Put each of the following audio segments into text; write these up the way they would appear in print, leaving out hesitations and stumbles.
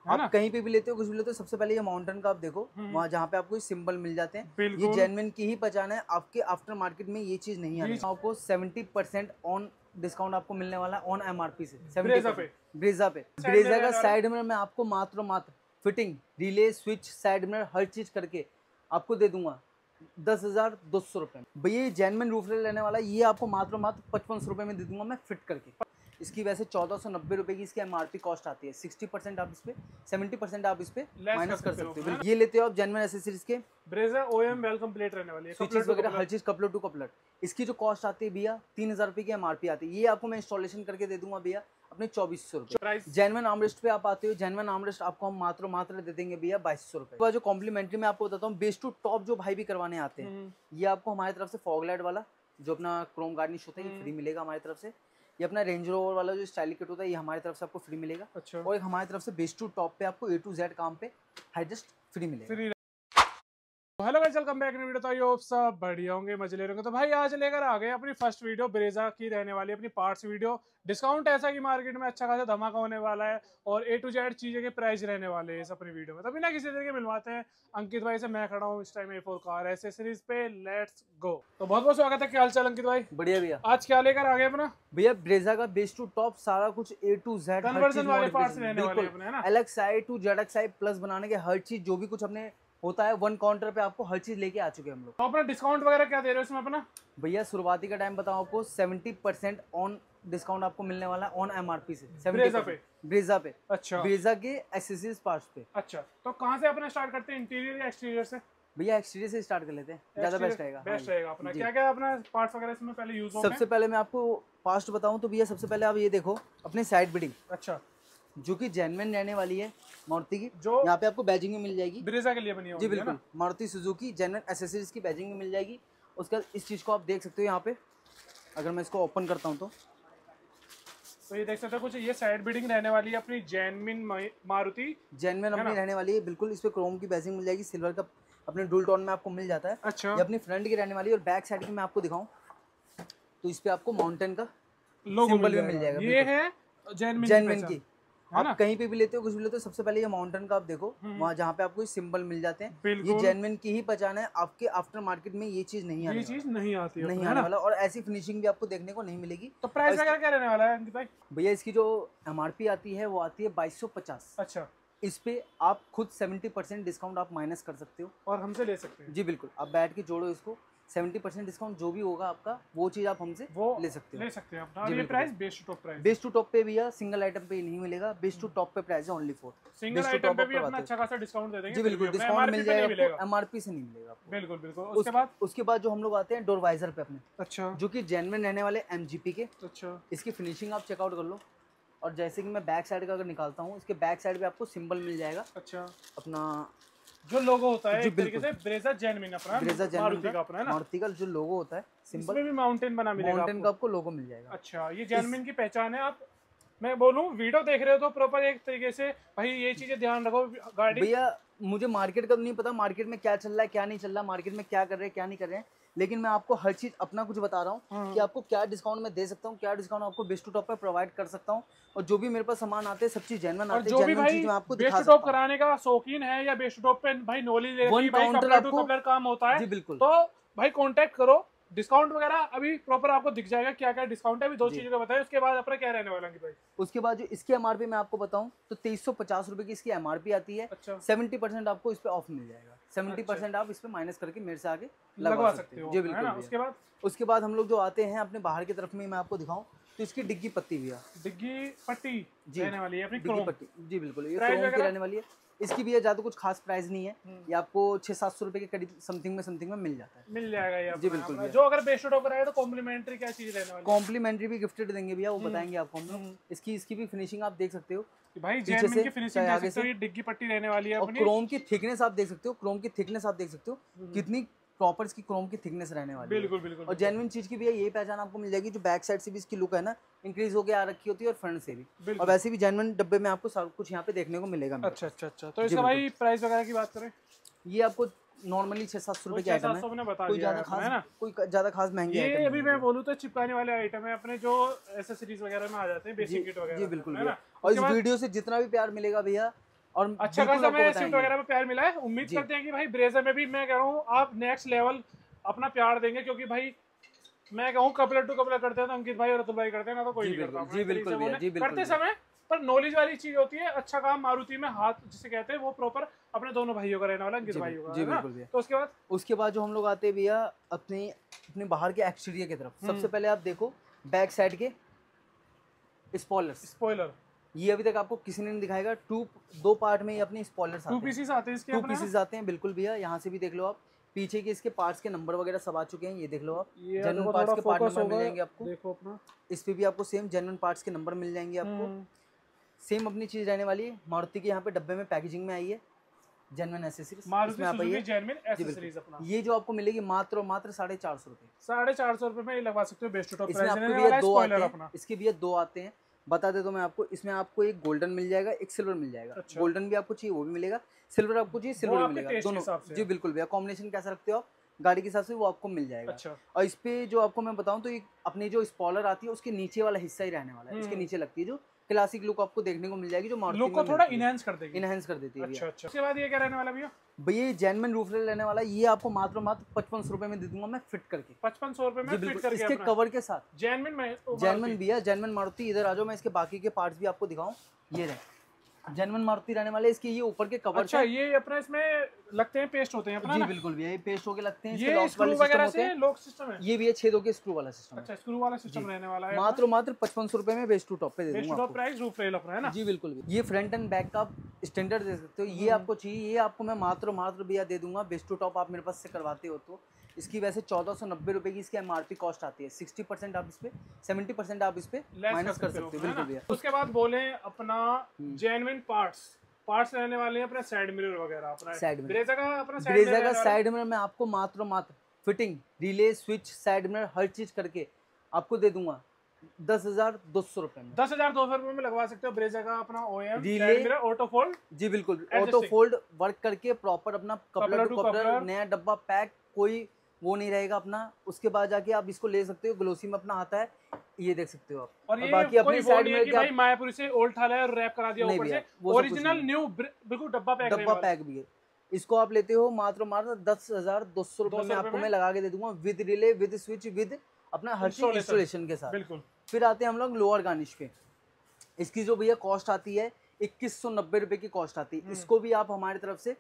आप कहीं पे भी लेते हो, कुछ भी लेते हो, सबसे पहले ये माउंटेन का आप देखो, वहाँ जहाँ पे आपको सिंबल मिल जाते हैं, ये जेन्युइन की ही पहचान है। आपके आफ्टर मार्केट में ये चीज नहीं आनी। आपको 70% ऑन डिस्काउंट आपको मिलने वाला है ऑन MRP से। 70% ब्रेजा पे। ब्रेजा का साइड मिरर मैं आपको मात्र fitting, relay, switch, side mirror हर चीज करके आपको दे दूंगा 10,200 रुपए में। भैया जेन्युइन रूफ रेल लेने वाला, ये आपको मात्र 5500 रुपए में दे दूंगा मैं फिट करके। इसकी वैसे 1490 रुपए की इसकी MRP कॉस्ट आती है। 60% आप इस पे, 70% आप इस पे माइनस कर सकते हो। ये लेते हो आप जेन्युइन एसेसरीज के, ब्रेजा OEM वेल कंप्लीट रहने वाली है, स्विचेस वगैरह हर चीज कपलर टू कपलर। इसकी जो कॉस्ट आती है भैया 3000 रुपए की MRP आती है। ये आपको मैं इंस्टॉलेशन करके दे दूंगा भैया अपने 2400 रुपए। जेन्युइन आर्मरेस्ट पे आप आते हो, जेन्युइन आर्मरेस्ट आपको हम मात्र दे देंगे भैया 2200 रुपए। जो कॉम्प्लीमेंट्री में आपको बताता हूँ, बेस टू टॉप जो भाई भी करवाने आते हैं, ये आपको हमारी तरफ से फॉग लाइट वाला जो अपना क्रोम गार्निश होता है ये फ्री मिलेगा हमारी तरफ से। ये अपना रेंज रोवर वाला जो स्टाइलिक किट होता है ये हमारी तरफ से आपको फ्री मिलेगा। अच्छा। और एक हमारी तरफ से बेस टू टॉप पे आपको A to Z काम पे हाइजेस्ट फ्री मिलेगा। Hello guys, welcome back in video. तो ये सब बढ़िया होंगे, मजे ले रहे होंगे। तो भाई आज लेकर आ गए अपनी फर्स्ट वीडियो ब्रेजा की रहने वाली अपनी पार्ट्स वीडियो। डिस्काउंट ऐसा कि मार्केट में अच्छा खासा धमाका होने वाला है और A to Z चीजें के प्राइस रहने वाले हैं इस अपनी वीडियो में। तो बिना किसी तरीके मिलवाते हैं अंकित भाई से। मैं खड़ा हूँ इस टाइम A4 कार एसेसरीज पे। Let's go. तो बहुत बहुत स्वागत है। क्या हाल चाल अंकित भाई? बढ़िया भैया। आज क्या लेकर आ गए अपना? भैया ब्रेजा का बेस टू टॉप सारा कुछ A to Z कन्वर्जन वाले पार्ट्स रहने वाले अपने, है ना? LXi to ZXi प्लस बनाने के हर चीज जो भी कुछ अपने होता है वन काउंटर पे आपको हर चीज लेके आ चुके हैं हम लोग। तो अपना डिस्काउंट वगैरह क्या दे रहे हो इसमें अपना? भैया शुरुआती का टाइम बताऊं आपको, 70% ऑन डिस्काउंट आपको मिलने वाला है ऑन MRP से। ब्रेजा पे। अच्छा। ब्रेजा के एक्सेसरीज पार्ट्स पे। अच्छा, तो कहाँ से अपना स्टार्ट करते हैं, इंटीरियर या एक्सटीरियर से? भैया एक्सटीरियर से स्टार्ट कर लेते हैं, ज्यादा बेस्ट रहेगा। बेस्ट रहेगा अपना। क्या क्या अपना पार्ट्स वगैरह इसमें पहले यूज होंगे? सबसे पहले मैं आपको फास्ट बताऊं तो भैया सबसे पहले आप ये देखो अपने साइड बिडिंग। अच्छा। जो कि जेन्युइन रहने वाली है मारुति की, जो यहाँ पे आपको बैजिंग में मिल जाएगी। ब्रेजा के लिए बनी है जी बिल्कुल, मारुति सुजुकी जेन्युइन एसेसरीज की बैजिंग में मिल जाएगी। उसका इस चीज को आप देख सकते हो यहाँ पे। अगर मैं इसको ओपन करता हूँ तो ये देख सकते हो कुछ ये साइड बिडिंग रहने वाली है अपनी जेन्युइन मारुति। जेन्युइन अपनी रहने वाली है बिल्कुल। इस पे क्रोम की बैजिंग मिल जाएगी, सिल्वर का अपने डुअल टोन में आपको मिल जाता है। अच्छा। ये अपनी फ्रंट की रहने वाली है। और बैक साइड की मैं आपको दिखाऊं तो इस पे आपको माउंटेन का सिंबल भी मिल जाएगा। ये है जेन्युइन की। आप कहीं पे भी लेते हो, कुछ भी लेते हो, सबसे पहले ये माउंटेन का आप देखो, वहाँ जहाँ पे आपको सिंबल मिल जाते हैं, ये जेन्युइन की ही पहचान है। आपके आफ्टर मार्केट में ये चीज नहीं आती, ये चीज नहीं आती है, नहीं आने वाला। और ऐसी फिनिशिंग भी आपको देखने को नहीं मिलेगी। तो प्राइस वगैरह क्या रहने वाला है अंकित भाई? भैया इसकी जो MRP आती है वो आती है 2250। अच्छा। इस पे आप खुद 70% डिस्काउंट आप माइनस कर सकते हो और हमसे ले सकते हैं। जी बिल्कुल, आप बैठ के जोड़ो इसको, 70% डिस्काउंट जो भी होगा आपका वो चीज आप हमसे ले सकते हो। अपना ये price base to top price. Base to top पे भैया सिंगल आइटम पे नहीं मिलेगा। बेस टू टॉप पे प्राइस है ओनली फॉर सिंगल आइटम पे भी अपना अच्छा खासा डिस्काउंट दे देंगे। जी बिल्कुल, डिस्काउंट मिल जाएगा, MRP से नहीं मिलेगा आपको। बिल्कुल बिल्कुल। उसके बाद जो हम लोग आते हैं डोर वाइजर पे अपने। अच्छा। जो कि जेन्युइन रहने वाले MGP के। अच्छा। इसकी फिनिशिंग आप चेकआउट कर लो। और जैसे कि मैं बैक साइड का अगर निकालता हूँ, इसके बैक साइड पे आपको सिंबल मिल जाएगा। अच्छा। अपना जो लोगो होता है एक तरीके से ब्रेजा जेन्युइन अपना, ब्रेजा मारुति का अपना है ना, मारुति का जो लोगो होता है सिंबल, इसमें भी माउंटेन बना मिलेगा, माउंटेन का आपको लोगो मिल जाएगा। अच्छा, ये जेन्युइन की पहचान है। आप मैं बोलूं वीडियो देख रहे हो तो प्रॉपर एक तरीके से भाई ये चीजें ध्यान रखो। गाड़ी भैया मुझे मार्केट का नहीं पता, मार्केट में क्या चल रहा है क्या नहीं चल रहा, मार्केट में क्या कर रहे हैं क्या नहीं कर रहे हैं, लेकिन मैं आपको हर चीज अपना कुछ बता रहा हूँ कि आपको क्या डिस्काउंट में दे सकता हूँ, क्या डिस्काउंट आपको बेस्ट टू टॉप पे प्रोवाइड कर सकता हूँ। और जो भी मेरे पास सामान आते हैं सब चीज जेन्युइन आते हैं। जो भी भाई बेस्ट टू टॉप कराने का शौकीन है या बेस्ट टू टॉप पे भाई नॉलेज लेकर काम होता है, जी बिल्कुल, तो भाई कांटेक्ट करो। डिस्काउंट वगैरह अभी प्रॉपर आपको दिख जाएगा क्या क्या डिस्काउंट है। अभी दो चीजों का बताएं, उसके बाद अपना क्या रहने वाला है भाई? उसके बाद जो इसकी MRP मैं आपको बताऊं तो 2350 रुपए की इसकी MRP आती है। अच्छा। 70% आपको इस पे ऑफ मिल जाएगा। 70% आप इस पे माइनस करके मेरे से आगे लगवा सकते हो। जी बिल्कुल। उसके बाद हम लोग जो आते हैं अपने बाहर की तरफ में, मैं आपको दिखाऊं तो इसकी डिग्गी पट्टी भैया, डिग्गी पट्टी रहने वाली है अपनी डिग्गी पट्टी। जी बिल्कुल, ये क्रोम की रहने वाली है। इसकी भी ज्यादा कुछ खास प्राइस नहीं है, ये आपको 600-700 रुपए के करीब समथिंग में मिल जाता है। मिल जाएगा ये जी बिल्कुल। जो अगर बेस्ट टॉप कराए तो कॉम्प्लीमेंट्री क्या चीज रहने वाली है? कॉम्प्लीमेंट्री भी गिफ्टेड देंगे भैया, वो बताएंगे आपको हम लोग। इसकी भी फिनिशिंग आप देख सकते हो भाई, जेन्युइन की फिनिशिंग देख सकते हो। ये डिग्गी पट्टी रहने वाली है अपनी। क्रोम की थिकनेस आप देख सकते हो, क्रोम की थिकनेस आप देख सकते हो कितनी प्रॉपर इसकी क्रोम की थिकनेस रहने वाली है। बिल्कुल बिल्कुल। और जेन्युइन चीज की भी यही पहचान आपको मिल जाएगी। जो बैक साइड से भी इसकी लुक है ना इंक्रीज होकर आ रखी होती है और फ्रंट से भी। और वैसे भी जेन्युइन डब्बे में आपको सब कुछ यहाँ पे देखने को मिलेगा। अच्छा अच्छा अच्छा। तो इसका भाई प्राइस वगैरह की बात करें, ये आपको नॉर्मली 600-700 रुपए की आइटम है। कोई ज्यादा खास महंगी आइटम ये अभी मैं बोलूँ तो चिपकाने वाले आइटम है अपने, जो एसेसरीज वगैरह में आ जाते हैं, बेसिक किट वगैरह। जी बिल्कुल। और इस वीडियो से जितना भी प्यार मिलेगा भैया और अच्छा खासा हमें स्विफ्ट वगैरह में प्यार मिला है। उम्मीद करते हैं कि भाई ब्रेजा में भी मैं कह रहा हूँ आप नेक्स्ट लेवल अपना प्यार देंगे, क्योंकि भाई मैं कहूँ कपलर टू कपलर करते हैं तो अंकित भाई और अतुल भाई करते हैं ना, तो कोई नहीं करता। जी बिल्कुल भैया, जी बिल्कुल करते समय पर नॉलेज वाली चीज होती है। अच्छा काम मारुति में हाथ जिसे कहते हैं वो प्रॉपर अपने दोनों भाइयों का रहने वाला, अंकित भाइयों का। जी बिल्कुल भैया। तो उसके बाद जो हम लोग आते हैं भैया अपने बाहर के एक्सटीरियर की तरफ। सबसे पहले आप देखो बैक साइड के स्पॉइलर, ये अभी तक आपको किसी ने नहीं दिखाएगा। दो पार्ट में ये अपने स्पॉयलर्स आते हैं, 2 पीसेस आते हैं इसके, 2 पीसेस आते हैं बिल्कुल भैया। यहाँ से भी देख लो आप, पीछे के इसके पार्ट्स के नंबर वगैरह सब आ चुके हैं, ये देख लो आप। जेन्युइन पार्ट्स के पार्ट नंबर मिल जाएंगे आपको, देखो अपना इस पे भी आपको सेम जेन्युइन पार्ट्स के नंबर मिल जाएंगे आपको। सेम अपनी चीज रहने वाली है। मारुति के यहाँ पे डब्बे में पैकेजिंग में आई है जेन्युइन एसेसरीज अपना। ये जो आपको मिलेगी मात्र 450 रुपए, 450 रुपए में लगवा सकते हो बेस्ट टू टॉप प्राइस। इसके भी 2 आते हैं, बता दे तो मैं आपको। इसमें आपको एक गोल्डन मिल जाएगा, एक सिल्वर मिल जाएगा। अच्छा। गोल्डन भी आपको चाहिए वो भी मिलेगा, सिल्वर आपको चाहिए सिल्वर भी मिलेगा, दोनों। जी बिल्कुल भैया, कॉम्बिनेशन कैसा रखते हो आप गाड़ी के हिसाब से वो आपको मिल जाएगा। अच्छा। और इस पे जो आपको मैं बताऊं तो ये अपनी जो स्पॉइलर आती है उसके नीचे वाला हिस्सा ही रहने वाला है। इसके नीचे लगती है जो क्लासिक लुक आपको देखने को मिल जाएगी, जो मारुति लुक को थोड़ा इनहैंस कर देती है। अच्छा। उसके बाद ये क्या रहने वाला भैया? भैया जेन्युइन रूफ रेल रहने वाला है। ये आपको मात्र 5500 रुपए में दे दूंगा मैं, फिट करके। 5500 रुपए में फिट करके इसके कवर के साथ। जेन्युइन भैया, जेन्युइन मारुति। इधर आ जाओ, मैं इसके बाकी के पार्ट्स भी आपको दिखाऊं। ये रहे जेन्युइन मारुति रहने वाले। इसके ये ऊपर के कवर। अच्छा, ये अपना इसमें लगते हैं, पेस्ट होते हैं अपना। जी बिल्कुल भैया, ये पेस्ट होके लगते हैं। ये स्क्रू वगैरह से लॉक सिस्टम है। ये भी है छेदों के स्क्रू वाला सिस्टम। अच्छा, स्क्रू वाला सिस्टम रहने वाला है। मात्र 5500 रुपए में बेस्ट टू टॉप पे दे दूंगा। Best to top price roof rail अपना है ना। जी बिल्कुल। ये फ्रंट एंड बैक का स्टैंडर्ड दे सकते हो। ये आपको चाहिए, ये आपको मैं मात्र भैया दे दूंगा। बेस्ट टू टॉप आप मेरे पास से करवाते हो तो इसकी वैसे 1490 रुपए की इसकी एमआरपी कॉस्ट आती है। 60% आप इस पे, 70% आप इस पे माइनस कर सकते हो। बिल्कुल भैया। उसके बाद बोले अपना जेन्युइन पार्ट्स रहने वाले हैं अपने साइड मिरर वगैरह। अपना साइड मिरर, ब्रेजा का साइड मिरर मैं आपको मात्र fitting, relay, switch, side mirror हर चीज करके आपको दे दूंगा 10,200 रुपए में। 10,200 रुपए में लगवा सकते हो ब्रेजा का अपना OEM side mirror auto fold. जी बिल्कुल, ऑटो फोल्ड वर्क करके प्रॉपर अपना कपलर टू कपलर, नया डब्बा पैक, कोई वो नहीं रहेगा अपना। उसके बाद जाके आप इसको ले सकते हो, ग्लोसी में अपना आता है, ये देख सकते हो आप। और ये बाकी अपनी साइड में भाई मायापुरी से ओल्ड थाला है, रैप करा दिया ऊपर से, ओरिजिनल न्यू बिल्कुल डब्बा पैक भी है। इसको आप लेते हो मात्र 10,200 रुपए में आपको मैं लगा के दे दूंगा, with relay, with switch, with अपना हर चीज इंस्टॉलेशन के साथ। बिल्कुल। फिर आते हैं हम लोग लोअर गार्निश पे। इसकी जो भैया कॉस्ट आती है 2190 रुपए की कॉस्ट आती है। इसको भी आप हमारी तरफ से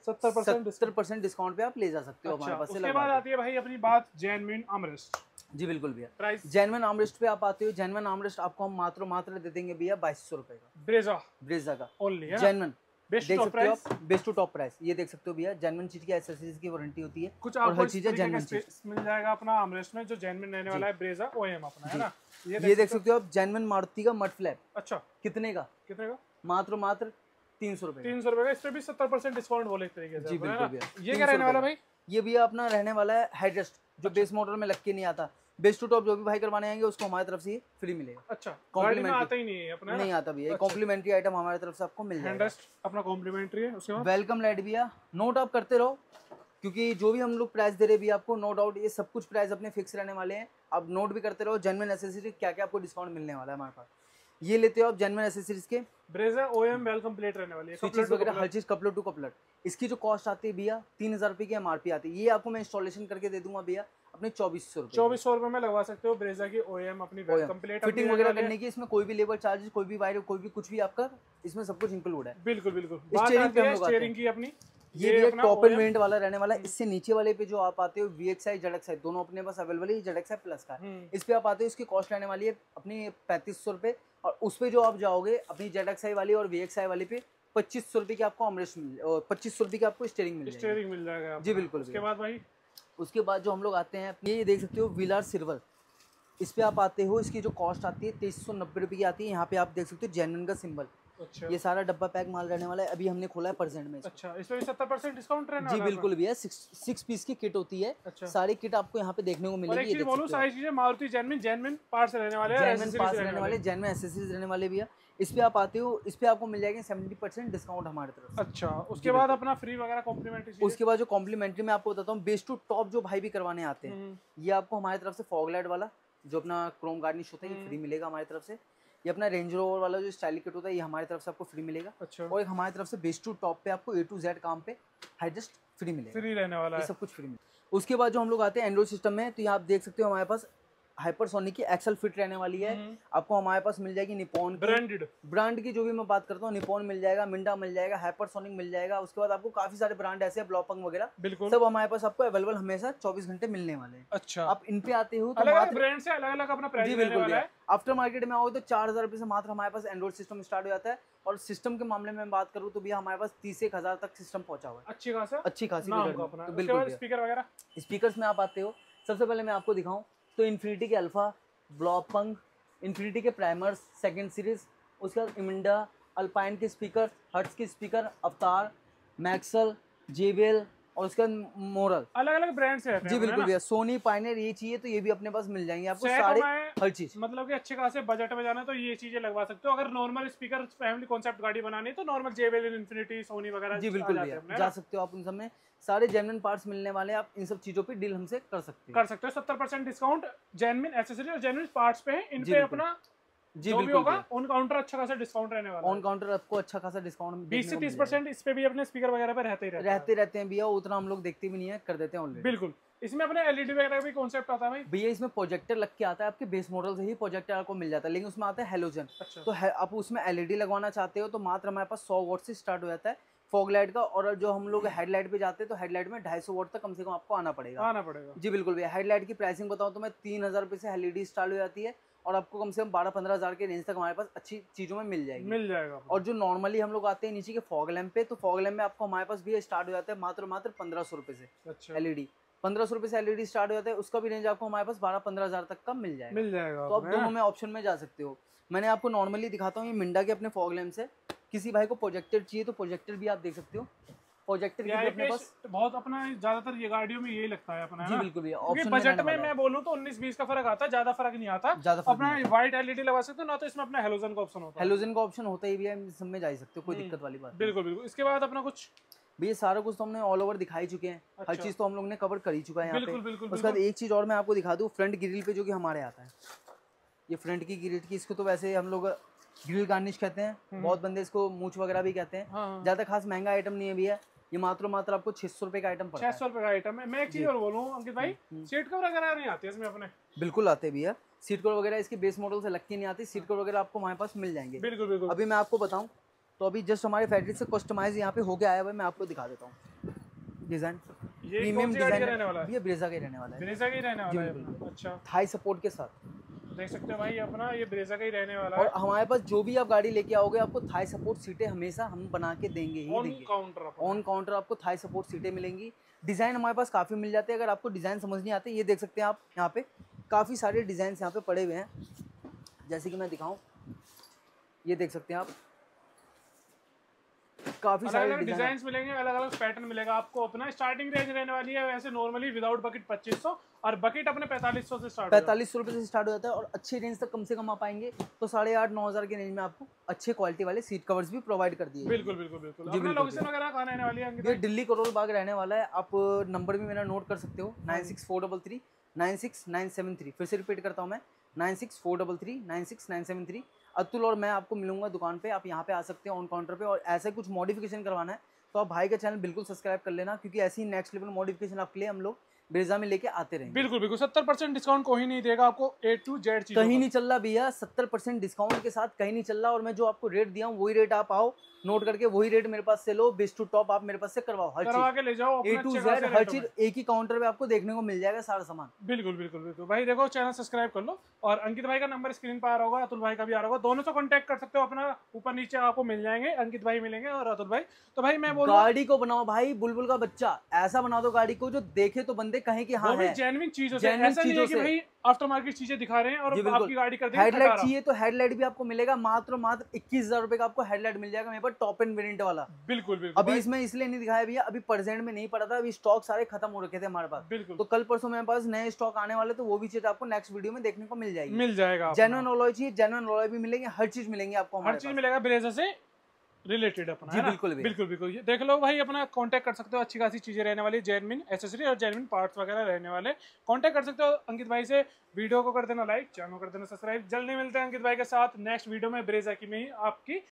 70% डिस्काउंट पे आप ले जा सकते हो हमारे पास से। उसके बाद आती है भाई अपनी बात जेन्युइन आर्मरेस्ट। जी बिल्कुल भैया, प्राइस जेन्युइन आर्मरेस्ट पे आप आते हो। जेन्युइन आर्मरेस्ट आपको हम मात्र दे देंगे भैया 2200 रुपए का। ब्रेजा का ओनली जेन्युइन, देख सकते हो आप, बेस्ट टू टॉप प्राइस। ये देख सकते हो भैया, जेन्युइन चीज की एक्सेसरीज की वारंटी होती है, कुछ और हर चीज जेन्युइन चीज मिल जाएगा अपना आर्मरेस्ट में, जो जेन्युइन रहने वाला है ब्रेजा ओएम अपना, है ना। ये देख सकते हो आप, जेन्युइन मारुति का मड फ्लैप। अच्छा, कितने का? मात्र 300 रुपए। 300 रुपए का। इस पे भी 70% डिस्काउंट बोले एक तरीके से। जी बिल्कुल भैया। ये क्या रहने वाला भाई? ये भी अपना रहने वाला है हेडरेस्ट, जो बेस मॉडल में लग के नहीं आता। बेस्ट टू टॉप जो भी भाई करवाने आएंगे उसको हमारी तरफ से फ्री मिलेगा। अच्छा, कॉम्प्लीमेंट्री आता ही नहीं है अपना, नहीं आता भैया। कॉम्प्लीमेंट्री आइटम हमारी तरफ से आपको मिल जाएगा। हेडरेस्ट अपना कॉम्प्लीमेंट्री है। उसके बाद वेलकम लाइट भैया, नोट आप करते रहो, क्योंकि जो भी हम लोग प्राइस दे रहे हैं आपको, नो डाउट ये सब कुछ प्राइस अपने फिक्स रहने वाले हैं। आप नोट भी करते रहो। जेन्युइन एसेसरीज क्या क्या आपको डिस्काउंट मिलने वाला है हमारे पास। ये लेते हो आप जेन्युइन एसेसरीज के, ब्रेजा ओएम वेल कंप्लीट रहने वाली है, स्विचेस वगैरह हर चीज कपलर टू कपलर। इसकी जो कॉस्ट आती है भैया 3000 रुपए की एमआरपी आती है। ये आपको मैं इंस्टॉलेशन करके दे दूंगा भैया अपने 2400 रुपए में लगवा सकते हो ब्रेजा की ओएम अपनी वेल कंप्लीट। फिटिंग वगैरह करने की इसमें कोई भी लेबर चार्जेस, कोई भी वायर, कोई भी कुछ भी आपका इसमें सब कुछ इंक्लूड है। बिल्कुल। स्टीयरिंग की अपनी ये भी एक टॉप एंड वेरिएंट वाला रहने वाला है। इससे नीचे वाले पे जो आप आते हो VXI ZXI दोनों अपने पास अवेलेबल है। ZXI प्लस का इस पे आप आते हो, इसकी कॉस्ट रहने वाली है अपनी 3500 रुपए। और उस पे जो आप जाओगे अपनी ZXI वाली और VXI वाली पे 2500 रुपए की आपको आर्मरेस्ट मिल, 2500 रुपए की आपको स्टीयरिंग मिल जाएगा। जी बिल्कुल। उसके बाद भाई, उसके बाद जो हम लोग आते हैं, ये देख सकते हो व्हीलर सिल्वर। इस पे आप आते हो, इसकी जो कॉस्ट आती है 2390 रुपए की आती है। यहाँ पे आप देख सकते हो जेन्युइन का सिंबल। अच्छा। ये सारा डब्बा पैक माल रहने वाला है। अभी हमने खोला है परसेंट में। अच्छा, इसमें 70% डिस्काउंट रहने वाला है। जी बिल्कुल भैया। 6 पीस की किट होती है। अच्छा। सारी किट आपको यहाँ पे देखने को मिलेगी। और एक चीज बोलूं, सारी चीजें मारुति जेन्युइन पार्ट्स रहने वाले हैं, जेन्युइन एक्सेसरीज रहने वाले भैया। इस पे आप आते हो, इस पे आपको मिल जाएगा 70% डिस्काउंट हमारे तरफ से। अच्छा, उसके बाद अपना फ्री वगैरह कॉम्प्लीमेंट्री। उसके बाद जो कॉम्प्लीमेंट्री मैं आपको बताता हूँ, बेस्ट टू टॉप जो भाई भी करवाने आते हैं, ये आपको हमारी तरफ से फॉग लाइट वाला जो अपना क्रोम गार्निश होता है ये फ्री मिलेगा हमारी तरफ से। ये अपना रेंज रोवर वाला जो स्टाइलिंग किट होता है ये हमारी तरफ से आपको फ्री मिलेगा। अच्छा। और एक हमारी तरफ से बेस टू टॉप पे आपको A to Z काम पे हाईएस्ट फ्री मिलेगा, फ्री रहने वाला है सब कुछ फ्री मिलेगा। उसके बाद जो हम लोग आते हैं एंड्रॉइड सिस्टम में, तो यहाँ आप देख सकते हो हमारे पास हाइपरसोनिक की एक्सेल फिट रहने वाली है। आपको हमारे पास मिल जाएगी निपॉन ब्रांड की, जो भी मैं बात करता हूँ, निपॉन मिल जाएगा, मिंडा मिल जाएगा, हाइपरसोनिक मिल जाएगा। उसके बाद आपको काफी सारे ब्रांड ऐसे हैं, ब्लॉपंग वगैरह, बिल्कुल सब हमारे पास आपको अवेलेबल हमेशा 24 घंटे मिलने वाले हैं। अच्छा। आप इन पे आते हो तो अलग ब्रांड से अलग अलग अपना प्राइस रहने वाला है। आफ्टर मार्केट में आओगे तो 4000 रुपए से मात्र हमारे पास एंड्रॉइड सिस्टम स्टार्ट हो जाता है। और सिस्टम के मामले में बात करूँ तो भैया हमारे पास 30-1000 तक सिस्टम पहुंचा हुआ है। अच्छी खासी तो बिल्कुल। स्पीकर वगैरह, स्पीकर्स में आप आते हो, सबसे पहले मैं आपको दिखाऊं तो इन्फिनिटी के अल्फा, ब्लॉपंग, इन्फिनिटी के प्राइमर्स सेकंड सीरीज, उसके बाद इमिंडा, अल्पाइन के स्पीकर, हर्ट्स के स्पीकर, अवतार, मैक्सल, जेबेल और उसके बाद मोरल, अलग अलग ब्रांड से रहते हैं। जी बिल्कुल भैया, सोनी, पायनियर, ये चाहिए तो ये भी अपने पास मिल जाएंगे आपको सारे, हर चीज। मतलब कि अच्छे खासे बजट में जाना है तो ये चीजें लगवा सकते हो। अगर नॉर्मल स्पीकर फैमिली कॉन्सेप्ट गाड़ी बनानी है तो नॉर्मल जेबेल, इन्फिनिटी, सोनी वगैरह, जी बिल्कुल भैया, जा सकते हो आप। उन सब में सारे जेन्युइन पार्ट्स मिलने वाले हैं, आप इन सब चीजों पे डील हमसे कर सकते हो। 70% डिस्काउंट जेन्युइन एक्सेसरीज और जेन्युइन पार्ट्स पे है। इन पे अपना जो भी होगा ऑन काउंटर अच्छा खासा डिस्काउंट रहने वाला है। ऑन काउंटर आपको अच्छा खासा डिस्काउंट 20 से 30% इस पे भी अपने स्पीकर वगैरह पे रहते हैं भैया। उतना हम लोग देखते भी नहीं है, कर देते हैं ऑलरेडी। बिल्कुल। इसमें अपने एलईडी वगैरह भी कॉन्सेप्ट आता है भाई भैया। इसमें प्रोजेक्टर लग के आता है, आपके बेस मॉडल से ही प्रोजेक्टर आपको मिल जाता है, लेकिन उसमें आता है हेलोजन। अच्छा। तो आप उसमें एलईडी लगवाना चाहते हो तो मात्र हमारे पास 100 वॉट से स्टार्ट हो जाता है फॉग लाइट का। और जो हम लोग हेडलाइट पे जाते हैं तो हेडलाइट में 250 वॉट तक कम से कम आपको आना पड़ेगा। जी बिल्कुल भैया। हेडलाइट की प्राइसिंग बताऊँ तो मैं 3000 रुपये से एलईडी स्टार्ट हो जाती है और आपको कम से कम 12-15 हज़ार के रेंज तक हमारे पास अच्छी चीज़ों में मिल जाएगा। और जो नॉर्मली हम लोग आते हैं नीचे के फॉग लैम्प पे, तो फॉग लैम्प में आपको हमारे पास भी स्टार्ट हो जाता है मात्र 1500 रुपये से। अच्छा। एलईडी 1500 रुपये से एलईडी स्टार्ट हो जाता है, उसका भी रेंज आपको हमारे पास 12-15 हज़ार तक का मिल जाएगा। तो आप दोनों में ऑप्शन में जा सकते हो। मैंने आपको नॉर्मली दिखाता हूँ ये मिंडा के अपने फॉग लैम्प से। किसी भाई को प्रोजेक्टर चाहिए तो प्रोजेक्टर भी आप देख सकते हो। प्रोजेक्टर की अपने पास बहुत अपना ज्यादातर ये गाड़ियों में यही लगता है अपना। जी बिल्कुल भैया। ऑप्शन बजट में मैं बोलूं तो 19-20 का फर्क आता है, ज्यादा फर्क नहीं आता। अपना व्हाइट एलईडी लगा सकते हो ना, तो इसमें अपना हेलोजन का ऑप्शन होता है। हेलोजन का ऑप्शन होता ही भी है, सब में जा सकते हो, कोई दिक्कत वाली बात। बिल्कुल। इसके बाद अपना कुछ भैया सारा कुछ तो हमने ऑल ओवर दिखाई चुके हैं। अच्छा। हर चीज तो हम लोग ने कवर कर ही चुका है यहाँ पे। उसके बाद एक चीज और मैं आपको दिखा दूं, फ्रंट ग्रिल पे जो कि हमारे आता है, ये फ्रंट की ग्रिल की, इसको तो वैसे हम लोग ग्रिल गार्निश कहते हैं, बहुत बंदे इसको मूछ वगैरह भी कहते हैं। ज्यादा खास महंगा आइटम नहीं है भैया, ये मात्र आपको 600 रुपए का आइटम पड़ता है। 600 रुपए का आइटम है। मैं एक चीज और बोलूं अंकित भाई, सीट कवर वगैरह नहीं आती इसमें अपने? बिल्कुल आते भैया, सीट कवर वगैरह इसके बेस मॉडल से लग के नहीं आती। सीट कवर वगैरह आपको हमारे पास मिल जाएंगे। बिल्कुल। अभी मैं आपको बताऊं तो अभी जस्ट हमारे फैक्ट्री से कस्टमाइज यहाँ पे हो गया है, मैं आपको दिखा देता हूँ। डिजाइन प्रीमियम डिजाइन रहने वाला है, ये ब्रेजा का ही रहने वाला है। अच्छा। थाई सपोर्ट के साथ देख सकते हो भाई, अपना ये ब्रेजा का ही रहने वाला है। और हमारे पास जो भी आप गाड़ी लेके आओगे आपको थाई सपोर्ट सीटें हमेशा हम बना के देंगे ही देंगे। ऑन काउंटर आपको थाई सपोर्ट सीटें मिलेंगी। डिज़ाइन हमारे पास काफ़ी मिल जाते हैं। अगर आपको डिज़ाइन समझ नहीं आते, ये देख सकते हैं आप, यहाँ पे काफ़ी सारे डिज़ाइन यहाँ पे पड़े हुए हैं। जैसे कि मैं दिखाऊँ, ये देख सकते हैं आप, काफी सारे डिजाइन मिलेंगे, अलग अलग पैटर्न मिलेगा आपको। अपना स्टार्टिंग रेंज रहने वाली है वैसे नॉर्मली विदाउट बकेट 2500 और बकेट अपने 4500 से स्टार्ट 4500 रुपये से स्टार्ट हो जाता है। और अच्छी रेंज तक कम से कम आप आएंगे तो 8,500-9 हज़ार के रेंज में आपको अच्छे क्वालिटी वाले सीट कवर्स भी प्रोवाइड कर दिए। बिल्कुल। अपना लोकेशन वगैरह कहाँ रहने वाली है? ये दिल्ली करोल बाग रहने वाला है। आप नंबर भी मेरा नोट कर सकते हो, 9643 96973। फिर से रिपीट करता हूँ मैं, 9643 96973। अतुल और मैं आपको मिलूंगा दुकान पे, आप यहाँ पे आ सकते हैं ऑन काउंटर पे। और ऐसे कुछ मॉडिफिकेशन करवाना है तो आप भाई का चैनल बिल्कुल सब्सक्राइब कर लेना, क्योंकि ऐसी ही नेक्स्ट लेवल मॉडिफिकेशन आपके लिए हम लोग ब्रेजा में लेके आते रहेंगे। बिल्कुल 70% डिस्काउंट कोई नहीं देगा आपको, A to Z चीज़ कहीं नहीं चल रहा भैया, 70% डिस्काउंट के साथ कहीं नहीं चल रहा। और मैं जो आपको रेट दिया हूँ वही रेट आप आओ नोट करके, वही रेट मेरे पास से लो, बेस्ट टू टॉप आप मेरे पास से करवाओ, हर करवा के ले जाओ A to Z, हर चीज एक ही काउंटर पे आपको देखने को मिल जाएगा सारा सामान। बिल्कुल भाई। देखो चैनल सब्सक्राइब कर लो, और अंकित भाई का नंबर स्क्रीन पर आ रहा होगा, अतुल भाई का भी आ रहा होगा, दोनों से कांटेक्ट कर सकते हो अपना। ऊपर नीचे आपको मिल जाएंगे, अंकित भाई मिलेंगे और अतुल भाई। तो भाई मैं बोलूं, गाड़ी को बनाओ भाई बुलबुल का बच्चा, ऐसा बना दो गाड़ी को जो देखे तो बंदे कहें कि हाँ है जेन्युइन चीजों से। ऐसा नहीं है कि भाई आफ्टर मार्केट चीजें दिखा रहे हैं और आपकी गाड़ी कर देंगे। हेडलाइट चाहिए तो हेडलाइट भी आपको मिलेगा, मात्र 21,000 रुपए का आपको हेडलाइट मिल जाएगा मेरे पास, टॉप एंड वेरिएंट वाला। बिल्कुल अभी इसमें इसलिए नहीं दिखाया भैया, अभी प्रेजेंट में नहीं पड़ा था, अभी स्टॉक सारे खत्म हो रखे थे हमारे पास। बिल्कुल। तो कल परसों मेरे पास नए स्टॉक आने वाले, तो वो भी चीज आपको नेक्स्ट वीडियो में देखने को मिल जाएगा। जेन्युइन अलॉय चाहिए, जेन्युइन अलॉय भी मिलेंगे, हर चीज मिलेंगे आपको, हर चीज मिलेगा ब्रेजा से रिलेटेड अपना जी, है ना? बिल्कुल भैया। बिल्कुल बिल्कुल, ये देख लो भाई, अपना कांटेक्ट कर सकते हो, अच्छी खासी चीजें रहने वाली, जेन्युइन एक्सेसरी और जेन्युइन पार्ट्स वगैरह रहने वाले। कांटेक्ट कर सकते हो अंकित भाई से। वीडियो को कर देना लाइक, चैनल को कर देना सब्सक्राइब। जल्दी मिलते हैं अंकित भाई के साथ नेक्स्ट वीडियो में ब्रेजा की में ही आपकी